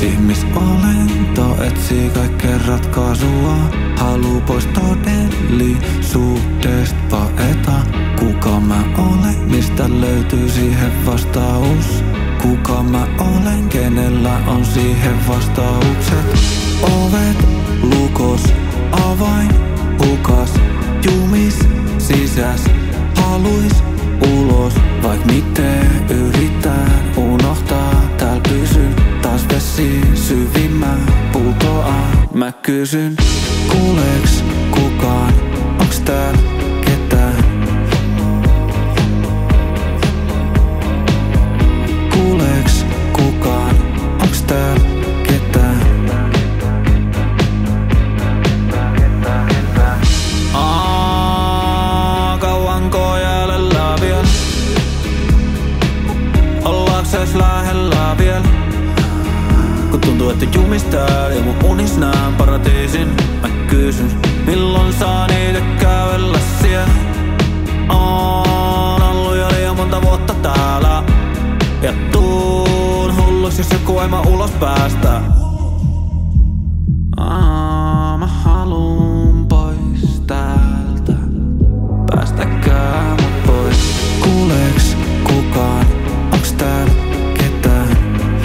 Ihmisolento etsii kaikkeen ratkaisua. Haluu pois todellisuudesta paeta. Kuka mä olen, mistä löytyy siihen vastaus? Kuka mä olen, kenellä on siihen vastaukset? Ovet lukos, avain hukas, jumis sisäs, haluis ulos. Vaik miten yritän unohtaa, tääl pysyn taas vesi syvimmän putoaa. Mä kysyn, kuuleeks kukaan, onks tääl ketään? Kuuleeks kukaan, onks tääl ketään? Kauanko jäljellä vielä? Ollaanko lähellä vielä? Kun tuntuu, että jumistää ja mun unis näen paratiisin. Mä kysyn, milloin saa niitä kävellä siellä? Oon ollut jo liian monta vuotta täällä ja tuun hullus, jos joku ei mä ulos päästä. Mä haluun pois täältä, päästäkää mut pois. Kuuleeks kukaan, onks tääl ketään?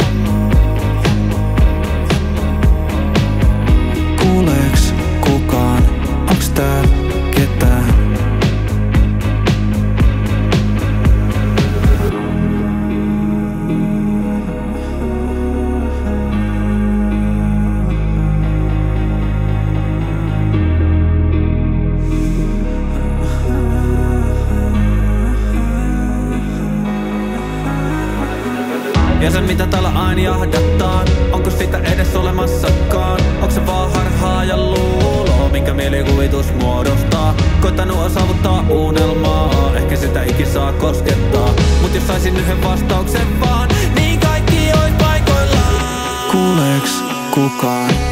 Kuuleeks kukaan, onks tääl ketään? Ja se mitä täällä aina jahdataan, onko sitä edes olemassakaan? Onko se vaan harhaa ja luulo, minkä mielikuvitus muodostaa? Koittanut saavuttaa unelmaa, ehkä sitä ikin saa koskettaa. Mut jos saisin yhden vastauksen vaan, niin kaikki ois paikoillaan. Kuuleeks kukaan?